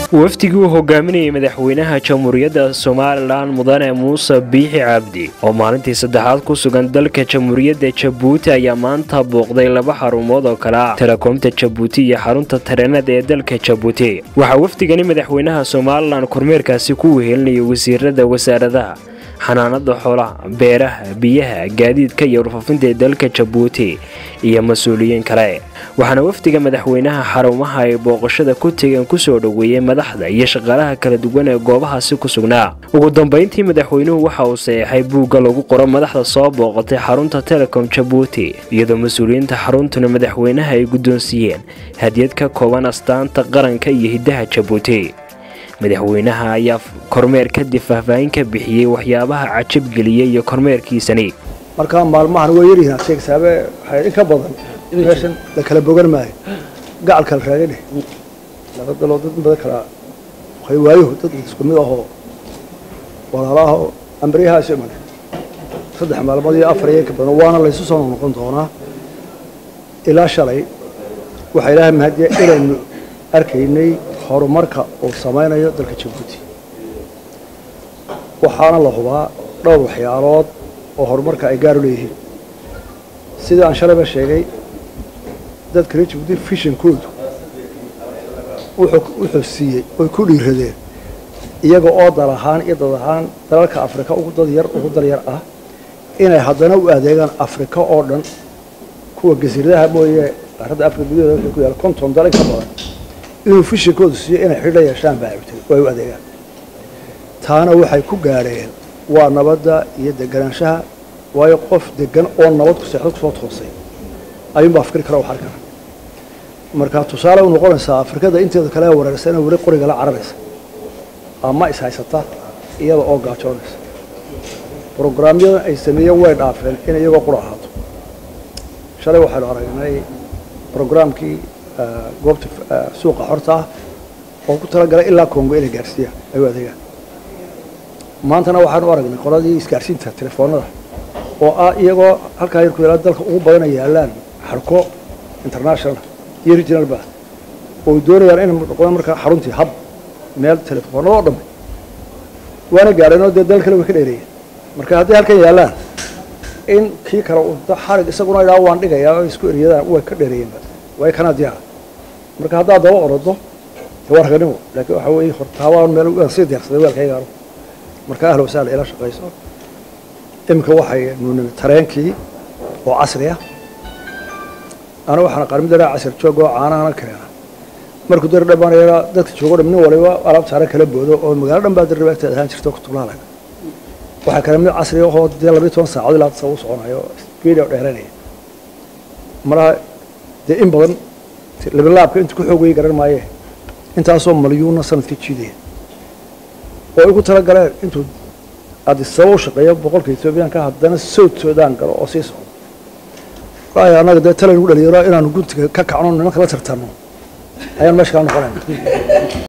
wafdigii uu hogaaminayay madaxweynaha jamhuuriyadda Soomaaliland Mudane Muuse Biixi Cabdi oo maalintii saddexaad ku sugan dalka jamhuuriyadda Djibouti ayaa maanta booqday laba xarumood oo kala ah telekoomta Djibouti iyo xarunta tareenada ee dalka Djibouti. Waxa wafdigani madaxweynaha Soomaaliland kormeerkaasi ku wehelinayay wasiirada wasaaradaha xanaanada xoolaha, beeraha, biyaha, gaadiidka iyo warfaafinta dalka Djibouti iyo mas'uuliyiin kale. waxaana wafdiga madaxweynaha xarumaha ay booqashada ku tageen ku soo dhaweeyay madaxda iyo shaqaalaha kala duwan ee goobahaasi ku sugnaa. ugu dambeyntii madaxweynuhu waxa uu saxeexay buugga lagu qoro madaxda soo booqatay xarunta Telecom Djibouti iyadoo mas'uuliyiinta xaruntuna madaxweynaha ay guddoonsiiyeen hadiyad ka kooban astaanta qaranka iyo hidaha Djibouti. madaxweynaha ayaa kormeer kadib faahfaahin ka bixiyay waxyaabaha cajab geliyay iyo kormeerkiisani. marka maalmahan way yarihiin sheegsaabe waxay ka badan meeshan la kala bogan maayo gacal kala raagay laba dalood dad badan kala waxay waayo dad isku mid ah oo walaalaha amriyaha siman saddex maalmood iyo afar ka badan waana la isu soo noqon doonaa ilaa shalay waxa ilaahay mahadiye inaynu arkaynay horumarka oo samaynayo dalka Djibouti waxaana la hubaa dhowr waxyaalood oo horumarka ay gaar u leeyihiin sida aan shalay sheegay dadka Djibouti vision code wuxuu siiyay oo ku dhiiradeen iyaga oo dalahaan iyo dadahaan dalalka Afrika ugu dad yar ah inay haddana u adeegaan Afrika oo dhan kuwa jasiiradaha mooyee qaarada Afrika gudaheeda ku yaal konton dal ka badan inuu vision code siiyay inay xidhiidh yeeshaan baaxibtay oo ay u adeegaan taana waxay ku gaareen waa nabadda iyo deganaanshaha waayo qof degan oo nabad ku seexdo soo toosay ayuu baa fikir kara waxaan kara marka tusaale uu noqonaysa Afrikada inteeda kale wareersan wari qoriga la cararaysa ama is haysata iyada oo gaajoonaysa programyada ay sameeyeen way dhaafeen in iyaga quraaxato shalay waxaan aragnay programkii goobta suuqa xorta oo ku talagalay ilaa Congo inay gaarsiiya ay adeegaan maantana waxaan u aragnay qoladii isgaarsiinta telefoonada oo iyagoo halka ay ku yeelaan dalka ugu badan yaalaan xarko international iyo regional ba oo doonayaan in noqon marka xaruntii hab meel telefoonada oo dhan waana gaareenoo dalka way ka dheereeyeen marka haddii halkan yaalaan in kii kale uu xarig isaguna ilaa waan dhigayaa oo isku eriyadaan way ka dheereeyeen way kana diyaar marka hadda daba orado warqanimo laakiin waxa weey hortaawaan meel uu si diyaarsaday weelkayga marka ahlo wasaal ila shaqayso imka waxay nuunay tareenkii oo casri ah ana waxaan qarimada casir joogo caanaha keenay markuu dar dhabanayna dadka joogo dhammaan waliba alaab saaran kala boodo oo magaalada dhan baa dirbeegta ahaan jirto ku tulaalay waxa kale mid casri ah oo 12 saacadood ilaa soo soconayo video dheeranay mara in badan laabka inta ku xoogay garan maaye intaasoo milyuun sanadkii jiiday oo ugu tala galeen intuu adisoo shaqeeyo boqolka Itoobiyaanka haddana Suudaan galo oo sii socdo waxa anaga tala ugu dhalinyaro inaan guntiga ka kacno nimanka la tartano ayaan meesha ka noqonay